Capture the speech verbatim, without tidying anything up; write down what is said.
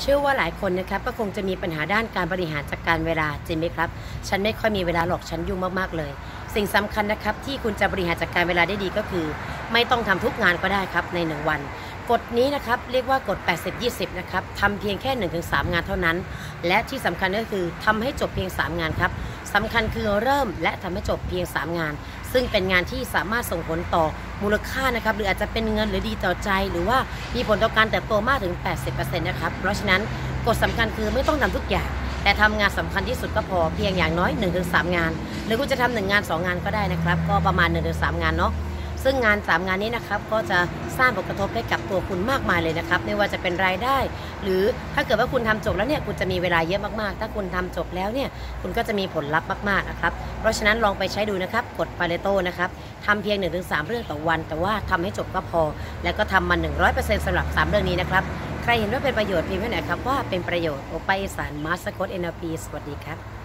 เชื่อว่าหลายคนนะครับก็คงจะมีปัญหาด้านการบริหารจัดการเวลาจริงไหมครับฉันไม่ค่อยมีเวลาหรอกฉันยุ่งมากๆเลยสิ่งสำคัญนะครับที่คุณจะบริหารจัดการเวลาได้ดีก็คือไม่ต้องทำทุกงานก็ได้ครับในหนึ่งวันกฎนี้นะครับเรียกว่ากฎแปดสิบ ยี่สิบนะครับทำเพียงแค่ หนึ่งถึงสาม งานเท่านั้นและที่สำคัญก็คือทำให้จบเพียงสามงานครับสำคัญคือเริ่มและทำให้จบเพียงสามงานซึ่งเป็นงานที่สามารถส่งผลต่อมูลค่านะครับหรืออาจจะเป็นเงินหรือดีต่อใจหรือว่ามีผลต่อการเติบโตมากถึง แปดสิบเปอร์เซ็นต์ นะครับเพราะฉะนั้นกฎสำคัญคือไม่ต้องทำทุกอย่างแต่ทำงานสำคัญที่สุดก็พอเพียงอย่างน้อย หนึ่งถึงสาม งานหรือคุณจะทำหนึ่งงานสองงานก็ได้นะครับก็ประมาณ หนึ่งถึงสาม งานเนาะซึ่งงานสามงานนี้นะครับก็จะสร้างผลกระทบให้กับตัวคุณมากมายเลยนะครับไม่ว่าจะเป็นรายได้หรือถ้าเกิดว่าคุณทำจบแล้วเนี่ยคุณจะมีเวลาเยอะมากๆถ้าคุณทำจบแล้วเนี่ยคุณก็จะมีผลลัพธ์มากๆนะครับเพราะฉะนั้นลองไปใช้ดูนะครับกฎปาเรโตนะครับทำเพียง หนึ่งถึงสาม เรื่องต่อวันแต่ว่าทำให้จบก็พอแล้วก็ทำมัน หนึ่งร้อยเปอร์เซ็นต์ สำหรับสามเรื่องนี้นะครับใครเห็นว่าเป็นประโยชน์พิมพ์ไว้หน่อยครับว่าเป็นประโยชน์โอไปอีสานมาสเตอร์โค้ด เอ็น แอล พี สวัสดีครับ